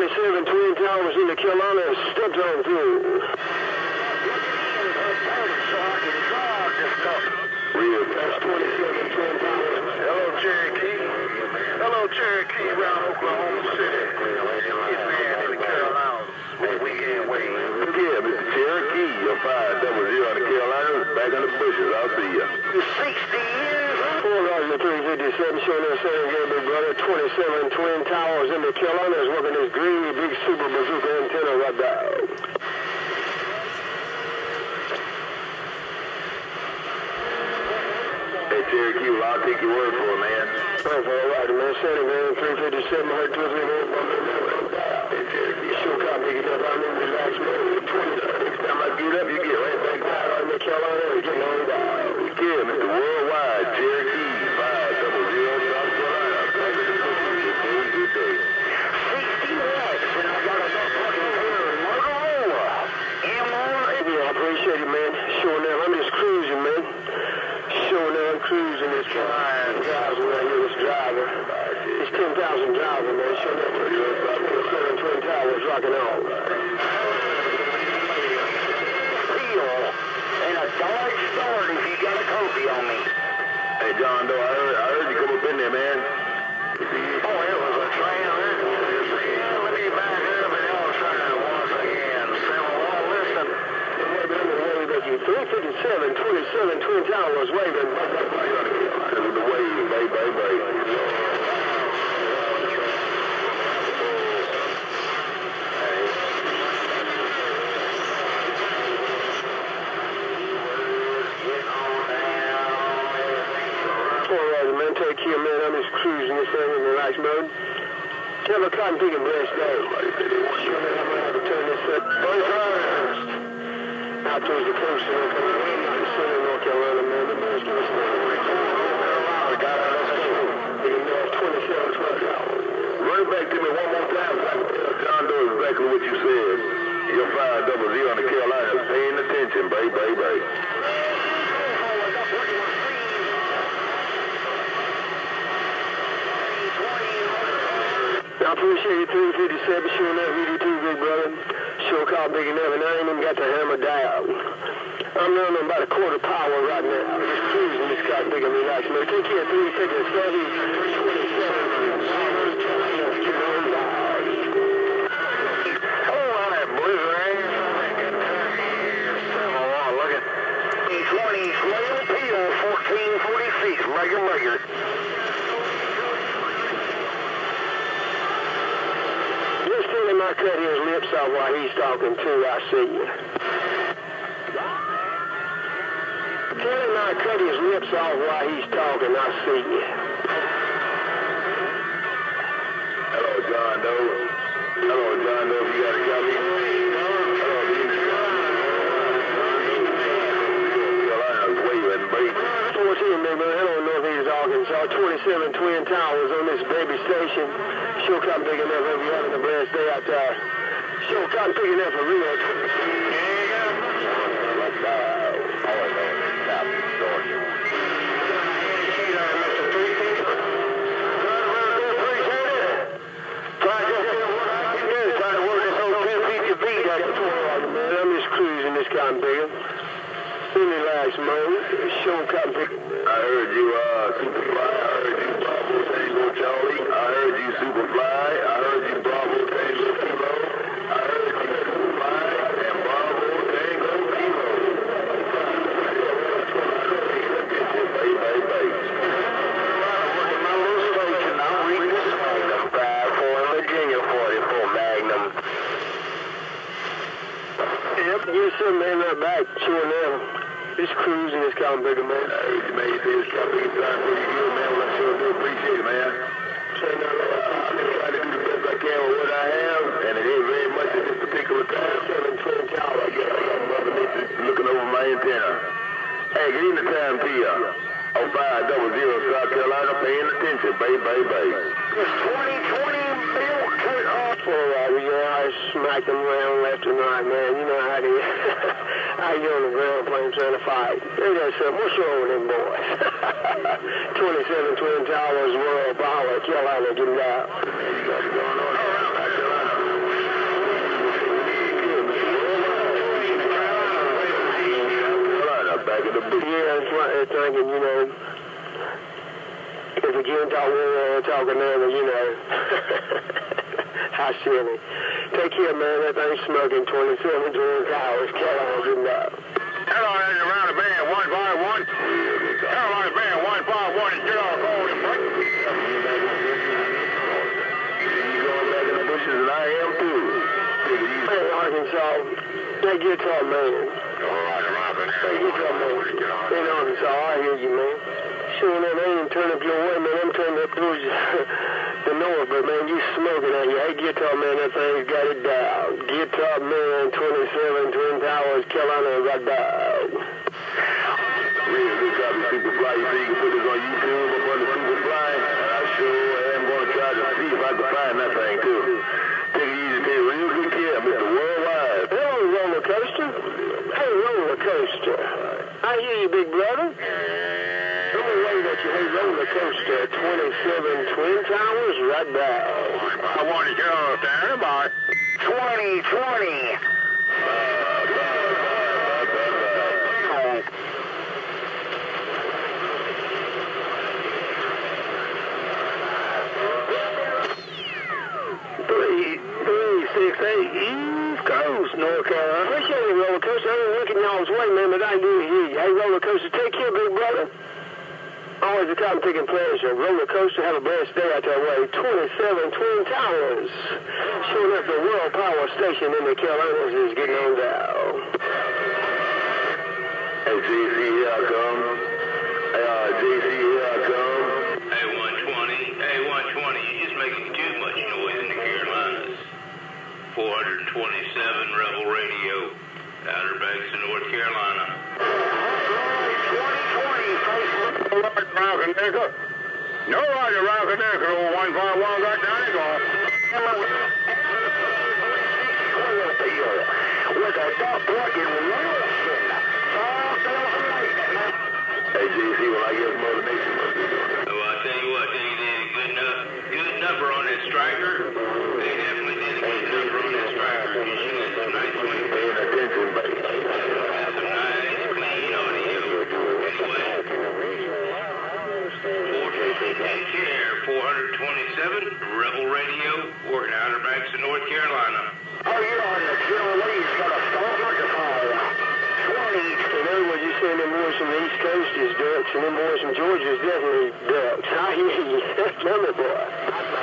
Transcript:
27 Twin Towers in the Carolina, stepped on through. Real, that's 27 Twin Towers. Hello, Cherokee. Hello, Cherokee, around Oklahoma City. Hitman in the Carolinas. Weekend waiting. Yeah, Mr. Cherokee, you're 500 on the Carolinas, back in the bushes. I'll see you. 60 years. 4,357, showing that same game, big brother. 27 Twin Towers in the Carolinas, working this green big super bazooka antenna right there. Hey, Cherokee, well, I'll take your word for it, man. Oh, all right, man. Sandy, man. 357, I heard 2 or 3 more. Hey, Cherokee. Sure, copy. Get up. I'm in the relax mode. Next time I get up, you get right back down. In the Carolina, we're getting on down. Yeah, Mr. Worldwide, Cherokee, 500, South Carolina. Back in the bushes. Good day. 60 watts, and I got a fucking pair of Motorola. Yeah, I appreciate it, man. Showing up. I'm just cruising, man. Showing up, cruising this car. 10,000 right here, this driver. It's 10,000 driver, man. Showing up. 27 Twin Towers rocking on. Steel and a Dodge Start if you got a copy on me. Hey, John Doe, I heard you come up in there, man. Oh, it was a trailer. Let me back up and I'll try it once again. Well, listen. Wait, 357, 27 Twin Towers waving. The wave, baby. Take care, man. I'm just cruising this thing in the relax mode. Have a cotton picking blessed day. I'm gonna have to turn this up. Out towards the coast, and I'm coming to the center of North Carolina, man. The man's gonna stay. Let's go. 27 Towers. Run it back to me one more time so I can tell John Doe exactly what you said. You're 500 on the Carolina, paying attention, baby. I appreciate it, 357, showing that video too, big brother. Show call big enough, and I ain't even got the hammer down. I'm running about a quarter power right now. Just cruising this car big and relax, man. Take care, 357, 27. Oh, on that blue range. Look at 20, Slayer Peel, 1446, regular. I cut his lips off while he's talking too, I see you. Tell him I cut his lips off while he's talking, I see you. Hello, John Doe. You got a copy? Carolina's waving, baby. 14, big man. Hello, Northeast Arkansas. 27 Twin Towers on this baby station. Sure cotton big enough. Hope you're having a blessed day out there. Sure cotton big enough for real. I'm just cruising this cotton bigger. In relax mode. Sure cotton big. I heard you, Superfly. I heard you, Bravo Tango Charlie. I heard you, Superfly. I heard you, Bravo Tango Kilo. I heard you, Superfly and Bravo Tango Kilo. Baby. My little station, I'm reading this Magnum 5-4 Virginia 44 Magnum. Yep, get some man right back. Sure now. Just cruising this cotton bigger, man. I heard you, man. You say this cotton bigger time pretty good, man. Well, I sure do appreciate it, man. I'm just trying to do the best I can with what I have, and it ain't very much at this particular time. 7 Twin Towers. I got Mother Nature looking over my antenna. Hey, good evening time to you. 0500 South Carolina, paying attention, baby. It's 2020 built to us. For I smack them around left and right, man. You know how they how you on the ground playing trying to fight. Hey, that's what's wrong with them boys? 27 Twin Towers, World Power, Carolina, get them out. Man, you got it going on here. South Carolina. there thinking, you know, if again talking now, you know, how silly. Take care, man. That thing's smoking 27 hours. Carolina, good night. Carolina, around the band 151. Carolina band 151 is get off all the break. You going back in the bushes and I am too. Hey, Arkansas, that guitar man. Hey, guitar man. In Arkansas, I hear you, man. Sure enough, I ain't turn up your way, man. I'm turning up towards the north, but man, you smoking at you. Hey, guitar man, that thing's got it down. Guitar man, 27 Twin Towers, Carolina, got down. Real good job, Superfly. You think you can put this on YouTube up on the Superfly? I sure am going to try to see if I can find that thing, too. Take it easy, take real good care, Mr. Worldwide. Hello, roller coaster. Hey, roller coaster. I hear you, big brother. I'm gonna wave at you. Hey, roller coaster, 27 Twin Towers, right back. I want to get off there about 2020. East Coast, North Carolina. Appreciate it, roller coaster. I ain't looking y'all's way, man, but I do hear you. Hey, roller coaster, take care, big brother. Always a time taking pleasure. Roller coaster, have a blessed day out that way. 27 Twin Towers. Showing up the World Power Station in the Carolinas is getting on down. Hey, JC, here I come. Hey, JC, here I come. Hey, 120. Hey, 120. You're just making too much noise in the Carolinas. 427 Rebel Radio, Outer Banks of North Carolina. 2020, Rock-a-Nickel. No Roger, Rock-a-Nickel. Old 151 got down and gone. With a dog plugging Wilson. Hey, JC, well, I guess Mother Nature must be doing it. Oh, I tell you what, they did a good number on that striker. They definitely did a good number on that striker. You should have some nice swing. Paying attention, buddy. Some nice, clean audio. Anyway, take care. 427 Rebel Radio, working Outer Banks of North Carolina. Oh, you're on the Jill Lee's got a stop microphone. 20. In other words, you're saying them boys from the East Coast is ducks, and them boys from Georgia is definitely ducks. I hear you. That's number boy.